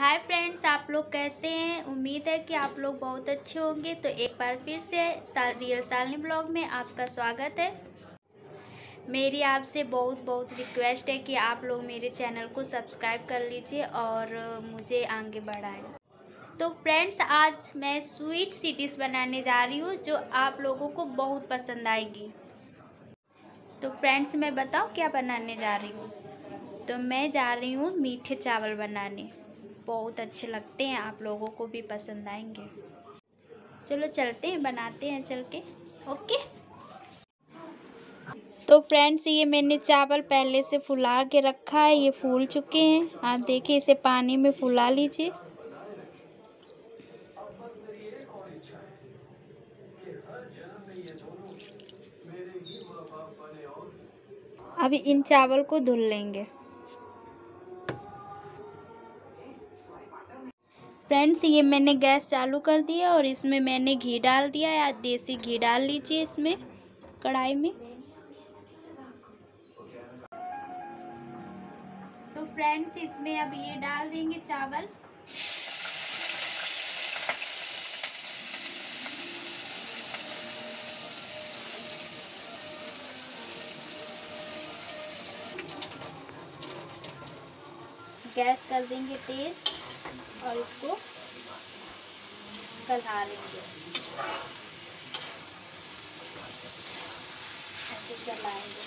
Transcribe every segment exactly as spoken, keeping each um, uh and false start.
Hi friends, आप लोग कैसे हैं। उम्मीद है कि आप लोग बहुत अच्छे होंगे। तो एक बार फिर से रियल शालिनी ब्लॉग में आपका स्वागत है। मेरी आपसे बहुत बहुत रिक्वेस्ट है कि आप लोग मेरे चैनल को सब्सक्राइब कर लीजिए और मुझे आगे बढ़ाएं। तो फ्रेंड्स, आज मैं स्वीट सी डिश बनाने जा रही हूँ जो आप लोगों को बहुत पसंद आएगी। तो फ्रेंड्स, मैं बताऊँ क्या बनाने जा रही हूँ। तो मैं जा रही हूँ मीठे चावल बनाने। बहुत अच्छे लगते हैं, आप लोगों को भी पसंद आएंगे। चलो चलते हैं, बनाते हैं चल के। ओके। तो फ्रेंड्स, ये मैंने चावल पहले से फुला के रखा है। ये फूल चुके हैं। आप देखिए, इसे पानी में फुला लीजिए। अभी इन चावल को धुल लेंगे। फ्रेंड्स, ये मैंने गैस चालू कर दिया और इसमें मैंने घी डाल दिया है। आप देसी घी डाल लीजिए इसमें कढ़ाई में। तो फ्रेंड्स, इसमें अब ये डाल देंगे चावल। गैस कर देंगे तेज और इसको गला लेंगे। ऐसे चलाएंगे।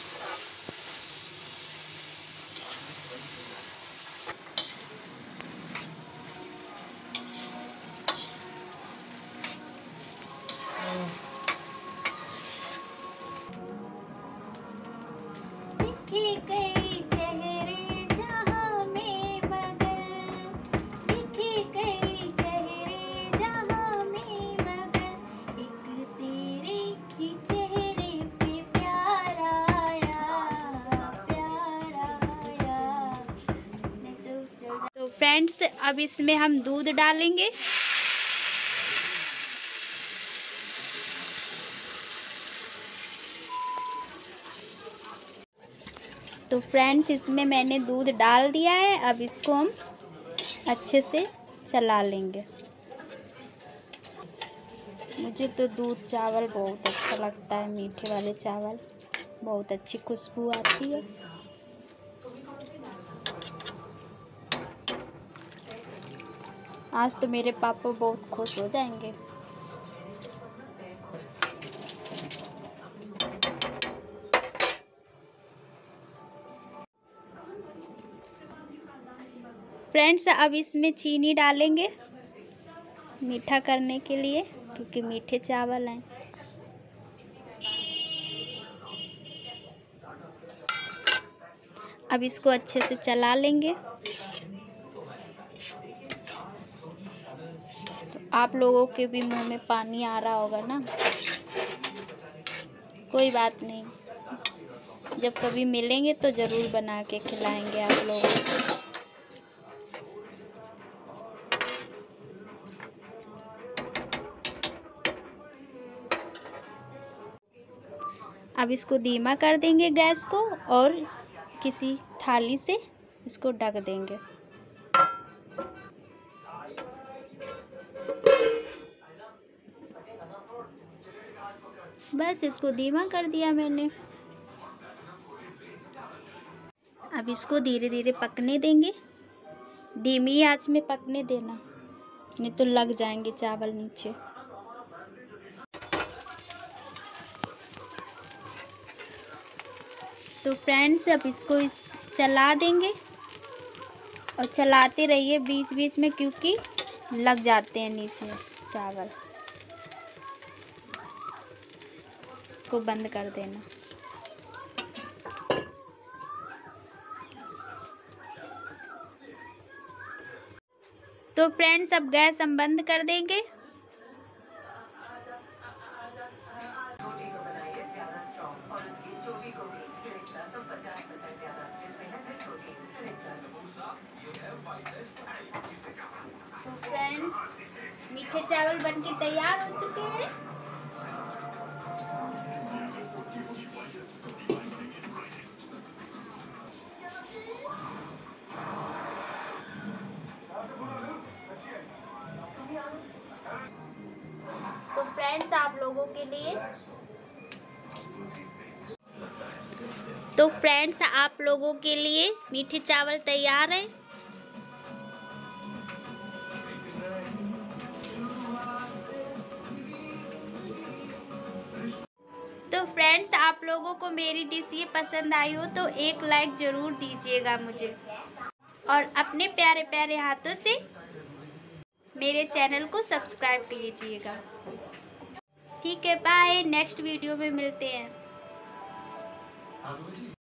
दिखे कई चेहरे जहां में मगर, दिखे कई चेहरे जहां में मगर, एक तेरे ही चेहरे पे प्यार आया, प्यार आया। तो फ्रेंड्स, अब इसमें हम दूध डालेंगे। तो फ्रेंड्स, इसमें मैंने दूध डाल दिया है। अब इसको हम अच्छे से चला लेंगे। मुझे तो दूध चावल बहुत अच्छा लगता है। मीठे वाले चावल, बहुत अच्छी खुशबू आती है। आज तो मेरे पापा बहुत खुश हो जाएंगे। फ्रेंड्स, अब इसमें चीनी डालेंगे मीठा करने के लिए, क्योंकि मीठे चावल हैं। अब इसको अच्छे से चला लेंगे। तो आप लोगों के भी मुंह में पानी आ रहा होगा ना। कोई बात नहीं, जब कभी मिलेंगे तो ज़रूर बना के खिलाएंगे आप लोगों को। अब इसको धीमा कर देंगे गैस को और किसी थाली से इसको ढक देंगे। बस इसको धीमा कर दिया मैंने। अब इसको धीरे धीरे पकने देंगे। धीमी आंच में पकने देना, नहीं तो लग जाएंगे चावल नीचे। तो फ्रेंड्स, अब इसको चला देंगे और चलाते रहिए बीच बीच में, क्योंकि लग जाते हैं नीचे चावल। को बंद कर देना। तो फ्रेंड्स, अब गैस हम बंद कर देंगे। तो फ्रेंड्स, मीठे चावल बनके तैयार हो चुके हैं। के लिए। तो फ्रेंड्स, आप लोगों के लिए मीठे चावल तैयार हैं। तो फ्रेंड्स, आप लोगों को मेरी डिश ये पसंद आई हो तो एक लाइक ज़रूर दीजिएगा मुझे, और अपने प्यारे प्यारे हाथों से मेरे चैनल को सब्सक्राइब कीजिएगा। ठीक है, बाय। नेक्स्ट वीडियो में मिलते हैं।